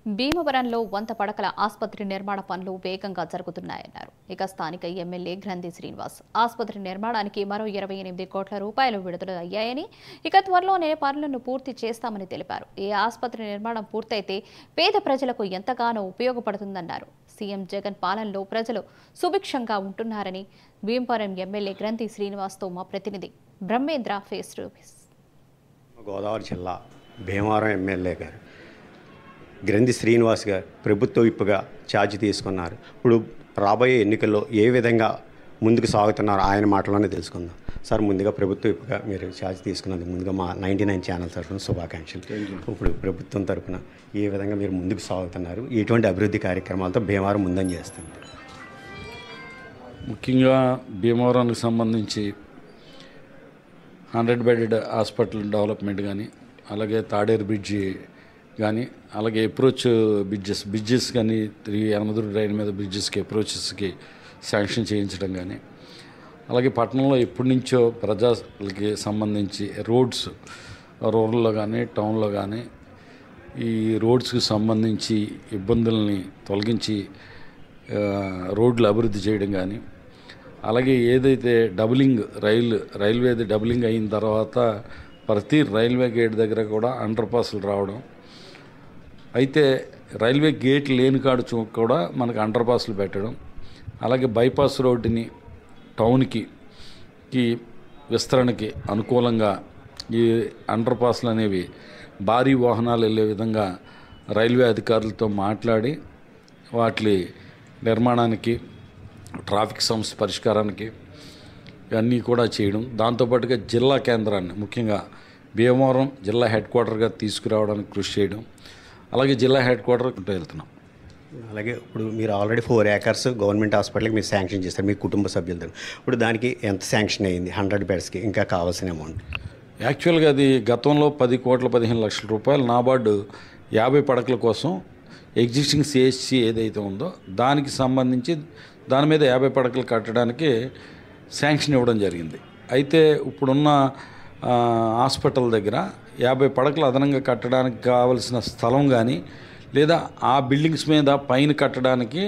భీమవరంలో 100 పడకల ఆసుపత్రి నిర్మాణ పనులు వేగంగా జరుగుతున్నాయన్నారు. ఇక స్థానిక ఎమ్మెల్యే గ్రంథి శ్రీనివాస్ ఆసుపత్రి నిర్మాణానికి మరో 28 కోట్ల రూపాయలు విడుదల అయ్యాయని, ఇక త్వరలోనే పనులను పూర్తి చేస్తామని తెలిపారు. ఈ ఆసుపత్రి నిర్మాణం పూర్తయితే పేద ప్రజలకు ఎంతగానో ఉపయోగపడుతుందన్నారు. సీఎం జగన్ పాలనలో ప్రజలు సుభిక్షంగా ఉంటున్నారని భీమవరం ఎమ్మెల్యే గ్రంథి శ్రీనివాస్తో మా ప్రతినిధి Brahmendra face to face. Godavari జిల్లా భీమవరం ఎమ్మెల్యే గారు గ్రంథి శ్రీనివాస్ గారు ప్రభుత్వ విప్పుగా ఛార్జ్ తీసుకున్నారు. ఇప్పుడు రాబోయే ఎన్నికల్లో ఏ విధంగా ముందుకు సాగుతున్నారో ఆయన మాటలోనే తెలుసుకుందాం. సార్, ముందుగా ప్రభుత్వ విప్పుగా మీరు ఛార్జ్ తీసుకున్నందుకు ముందుగా మా 99 ఛానల్ తరఫున శుభాకాంక్షలు. ఇప్పుడు ప్రభుత్వం తరఫున ఏ విధంగా మీరు ముందుకు సాగుతున్నారు, ఎటువంటి అభివృద్ధి కార్యక్రమాలతో భీమవరం ముందని చేస్తుంది? ముఖ్యంగా భీమవరానికి సంబంధించి 100 బెడెడ్ హాస్పిటల్ డెవలప్మెంట్ కానీ, అలాగే తాడేరు బ్రిడ్జి కానీ, అలాగే అప్రోచ్ బ్రిడ్జెస్ కానీ, యనమదురు రైన్ మీద బ్రిడ్జెస్కి అప్రోచెస్కి శాంక్షన్ చేయించడం కానీ, అలాగే పట్టణంలో ఎప్పటి నుంచో ప్రజలకి సంబంధించి రోడ్స్ రూరల్లో కానీ టౌన్లో కానీ ఈ రోడ్స్కి సంబంధించి ఇబ్బందుల్ని తొలగించి రోడ్లు అభివృద్ధి చేయడం కానీ, అలాగే ఏదైతే రైల్వేది డబులింగ్ అయిన తర్వాత ప్రతి రైల్వే గేట్ దగ్గర కూడా అండర్ పాస్లు రావడం, అయితే రైల్వే గేట్ లేని కాడు కూడా మనకు అండర్ పాస్లు పెట్టడం, అలాగే బైపాస్ రోడ్డుని టౌన్కి విస్తరణకి అనుకూలంగా ఈ అండర్ పాస్లు అనేవి భారీ వాహనాలు వెళ్ళే విధంగా రైల్వే అధికారులతో మాట్లాడి వాటి నిర్మాణానికి, ట్రాఫిక్ సమస్య పరిష్కారానికి ఇవన్నీ కూడా చేయడం, దాంతోపాటుగా జిల్లా కేంద్రాన్ని ముఖ్యంగా భీమవరం జిల్లా హెడ్ క్వార్టర్గా తీసుకురావడానికి కృషి చేయడం, అలాగే జిల్లా హెడ్ క్వార్టర్కి వెళ్తున్నాం. అలాగే ఇప్పుడు మీరు ఆల్రెడీ 4 ఏకర్స్ గవర్నమెంట్ హాస్పిటల్కి మీరు శాంక్షన్ చేస్తారు మీ కుటుంబ సభ్యులతో. ఇప్పుడు దానికి ఎంత శాంక్షన్ అయ్యింది? 100 బెడ్స్కి ఇంకా కావాల్సిన అమౌంట్? యాక్చువల్గా అది గతంలో 10,15,00,000 రూపాయలు నాబార్డు 50 పడకల కోసం ఎగ్జిస్టింగ్ సిహెచ్సి ఏదైతే ఉందో దానికి సంబంధించి దాని మీద 50 పడకలు కట్టడానికి శాంక్షన్ ఇవ్వడం జరిగింది. అయితే ఇప్పుడున్న హాస్పిటల్ దగ్గర 50 పడకలు అదనంగా కట్టడానికి కావలసిన స్థలం కానీ, లేదా ఆ బిల్డింగ్స్ మీద పైన కట్టడానికి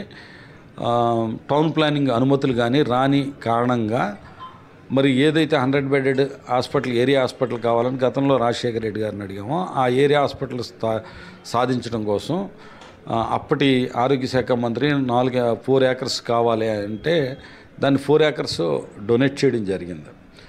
టౌన్ ప్లానింగ్ అనుమతులు కానీ రాని కారణంగా మరి ఏదైతే 100 బెడెడ్ హాస్పిటల్ ఏరియా హాస్పిటల్ కావాలని గతంలో రాజశేఖర రెడ్డి గారిని అడిగామో ఆ ఏరియా హాస్పిటల్ సాధించడం కోసం అప్పటి ఆరోగ్య శాఖ మంత్రి 4 ఏకర్స్ కావాలి అంటే దాన్ని 4 ఏకర్స్ డొనేట్ చేయడం జరిగింది.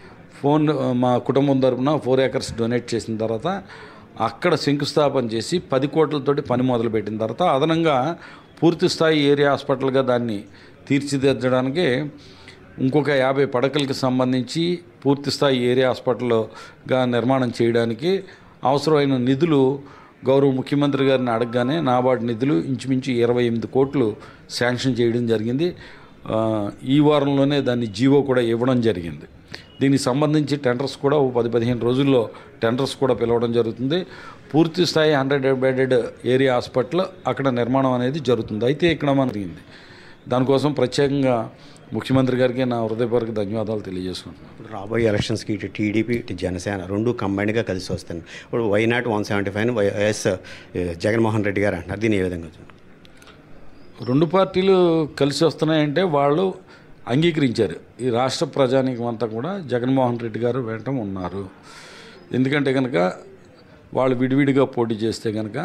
మా కుటుంబం తరపున 4 ఏకర్స్ డొనేట్ చేసిన తర్వాత అక్కడ శంకుస్థాపన చేసి 10 కోట్లతోటి పని మొదలుపెట్టిన తర్వాత అదనంగా పూర్తి స్థాయి ఏరియా హాస్పిటల్గా దాన్ని తీర్చిదిద్దడానికి ఇంకొక 50 పడకలకి సంబంధించి పూర్తి స్థాయి ఏరియా హాస్పిటల్గా నిర్మాణం చేయడానికి అవసరమైన నిధులు గౌరవ ముఖ్యమంత్రి గారిని అడగగానే నాబార్డు నిధులు ఇంచుమించు 28 కోట్లు శాంక్షన్ చేయడం జరిగింది. ఈ వారంలోనే దాన్ని జీవో కూడా ఇవ్వడం జరిగింది. దీనికి సంబంధించి టెండర్స్ కూడా 10-15 రోజుల్లో టెండర్స్ కూడా పిలవడం జరుగుతుంది. పూర్తి స్థాయి 100 బెడెడ్ ఏరియా హాస్పిటల్ అక్కడ నిర్మాణం అనేది జరుగుతుంది. అయితే ఇక్కడ జరిగింది. దానికోసం ప్రత్యేకంగా ముఖ్యమంత్రి గారికి నా హృదయపూర్వక ధన్యవాదాలు తెలియజేసుకుంటున్నాను. ఇప్పుడు రాబోయే ఎలక్షన్స్కి ఇటు టీడీపీ ఇటు జనసేన రెండు కంబైన్డ్గా కలిసి వస్తాయి. ఇప్పుడు వైనాట్ 175 వైఎస్ జగన్మోహన్ రెడ్డి గారు అంటున్నారు. దీన్ని ఏ విధంగా చూడండి? రెండు పార్టీలు కలిసి వస్తున్నాయంటే వాళ్ళు అంగీకరించారు. ఈ రాష్ట్ర ప్రజానీకం అంతా కూడా జగన్మోహన్ రెడ్డి గారు వెంట ఉన్నారు. ఎందుకంటే కనుక వాళ్ళు విడివిడిగా పోటీ చేస్తే కనుక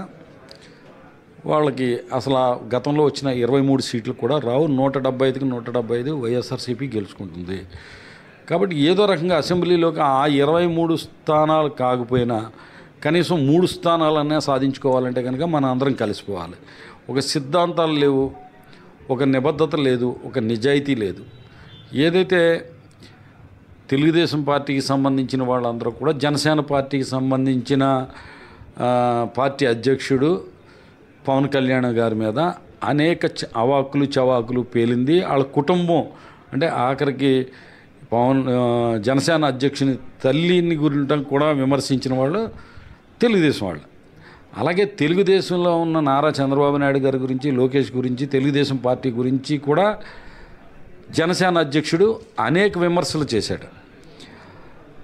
వాళ్ళకి అసలు గతంలో వచ్చిన 23 సీట్లు కూడా రావు. 175కి 175 వైఎస్ఆర్సీపీ గెలుచుకుంటుంది. కాబట్టి ఏదో రకంగా అసెంబ్లీలోకి ఆ 23 స్థానాలు కాకపోయినా కనీసం 3 స్థానాలన్నా సాధించుకోవాలంటే కనుక మనం అందరం కలిసిపోవాలి. ఒక సిద్ధాంతాలు లేవు, ఒక నిబద్ధత లేదు, ఒక నిజాయితీ లేదు. ఏదైతే తెలుగుదేశం పార్టీకి సంబంధించిన వాళ్ళందరూ కూడా జనసేన పార్టీకి సంబంధించిన పార్టీ అధ్యక్షుడు పవన్ కళ్యాణ్ గారి మీద అనేక అవాకులు చవాకులు పేలింది. వాళ్ళ కుటుంబం అంటే ఆఖరికి జనసేన అధ్యక్షుని తల్లిని గురించి కూడా విమర్శించిన వాళ్ళు తెలుగుదేశం వాళ్ళు. అలాగే తెలుగుదేశంలో ఉన్న నారా చంద్రబాబు నాయుడు గారి గురించి, లోకేష్ గురించి, తెలుగుదేశం పార్టీ గురించి కూడా జనసేన అధ్యక్షుడు అనేక విమర్శలు చేశాడు.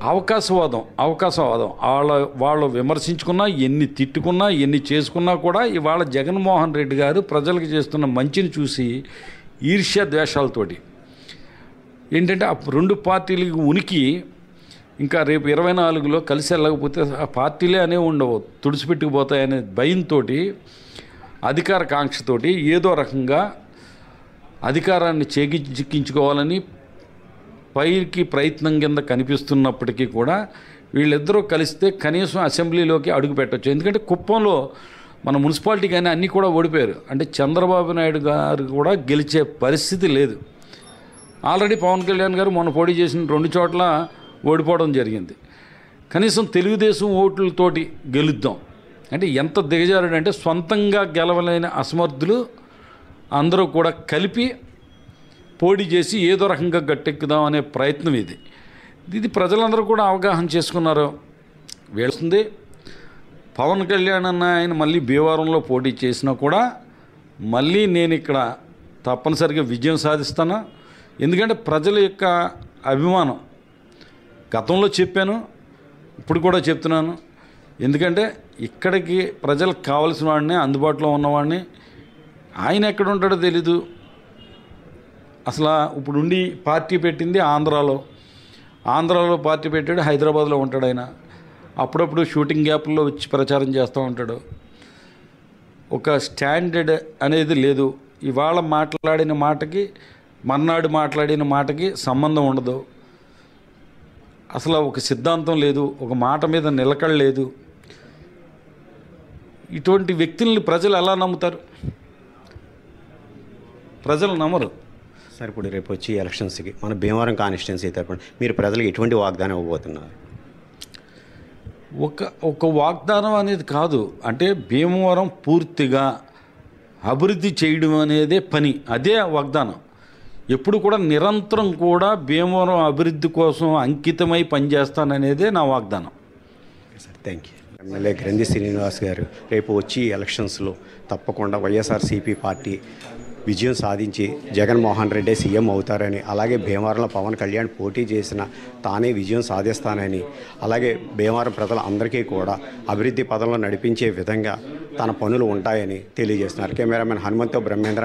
అవకాశవాదం వాళ్ళు విమర్శించుకున్నా, ఎన్ని తిట్టుకున్నా, ఎన్ని చేసుకున్నా కూడా ఇవాళ జగన్మోహన్ రెడ్డి గారు ప్రజలకు చేస్తున్న మంచిని చూసి ఈర్ష్య ద్వేషాలతోటి ఏంటంటే ఆ రెండు పార్టీలకి ఉనికి ఇంకా రేపు 24లో కలిసి వెళ్ళకపోతే ఆ పార్టీలే అనే ఉండవు, తుడిచిపెట్టుకుపోతాయనే భయంతో, అధికార కాంక్షతోటి ఏదో రకంగా అధికారాన్ని చేజిక్కించుకోవాలని పైకి ప్రయత్నం కింద కనిపిస్తున్నప్పటికీ కూడా వీళ్ళిద్దరూ కలిస్తే కనీసం అసెంబ్లీలోకి అడుగు పెట్టచ్చు. ఎందుకంటే కుప్పంలో మన మున్సిపాలిటీ కానీ అన్నీ కూడా ఓడిపోయారు. అంటే చంద్రబాబు నాయుడు గారు కూడా గెలిచే పరిస్థితి లేదు. ఆల్రెడీ పవన్ కళ్యాణ్ గారు మొన్న పోటీ చేసిన 2 చోట్ల ఓడిపోవడం జరిగింది. కనీసం తెలుగుదేశం ఓట్లతోటి గెలుద్దాం అంటే ఎంత దిగజారుడంటే సొంతంగా గెలవలేని అసమర్థులు అందరూ కూడా కలిపి పోటీ చేసి ఏదో రకంగా గట్టెక్కుదాం అనే ప్రయత్నం ఇది ప్రజలందరూ కూడా అవగాహన చేసుకున్నారు. వేస్తుంది పవన్ కళ్యాణ్ అన్న ఆయన మళ్ళీ భీమవరంలో పోటీ చేసినా కూడా మళ్ళీ నేను ఇక్కడ తప్పనిసరిగా విజయం సాధిస్తాను. ఎందుకంటే ప్రజల యొక్క అభిమానం గతంలో చెప్పాను, ఇప్పుడు కూడా చెప్తున్నాను. ఎందుకంటే ఇక్కడికి ప్రజలకు కావలసిన వాడిని, అందుబాటులో ఉన్నవాడిని, ఆయన ఎక్కడ ఉంటాడో తెలీదు. అసలు ఇప్పుడు ఉండి పార్టీ పెట్టింది ఆంధ్రాలో పార్టీ పెట్టాడు, హైదరాబాద్లో ఉంటాడు ఆయన. అప్పుడప్పుడు షూటింగ్ గ్యాప్లో వచ్చి ప్రచారం చేస్తూ ఉంటాడు. ఒక స్టాండర్డ్ అనేది లేదు. ఇవాళ మాట్లాడిన మాటకి మర్నాడు మాట్లాడిన మాటకి సంబంధం ఉండదు. అసలు ఒక సిద్ధాంతం లేదు, ఒక మాట మీద నిలకడ లేదు. ఇటువంటి వ్యక్తుల్ని ప్రజలు ఎలా నమ్ముతారు? ప్రజలు నమ్మరు. సార్, ఇప్పుడు రేపు వచ్చి ఎలక్షన్స్కి మన భీమవరం కాన్స్టిట్యున్సీ తరపున మీరు ప్రజలకు ఎటువంటి వాగ్దానం ఇవ్వబోతున్నారు? ఒక వాగ్దానం అనేది కాదు. అంటే భీమవరం పూర్తిగా అభివృద్ధి చేయడం అనేదే పని, అదే వాగ్దానం. ఎప్పుడు కూడా నిరంతరం కూడా భీమవరం అభివృద్ధి కోసం అంకితమై పనిచేస్తాననేదే నా వాగ్దానం. Sir, thank you. ఎమ్మెల్యే గ్రంథి శ్రీనివాస్ గారు రేపు వచ్చి ఎలక్షన్స్లో తప్పకుండా వైఎస్ఆర్సీపీ పార్టీ విజయం సాధించి జగన్మోహన్ రెడ్డి సీఎం అవుతారని, అలాగే భీమవరంలో పవన్ కళ్యాణ్ పోటీ చేసిన తానే విజయం సాధిస్తానని, అలాగే భీమవరం ప్రజలందరికీ కూడా అభివృద్ధి పదంలో నడిపించే విధంగా తన పనులు ఉంటాయని తెలియజేస్తున్నారు. కెమెరామెన్ హనుమంతో బ్రహ్మేంద్ర.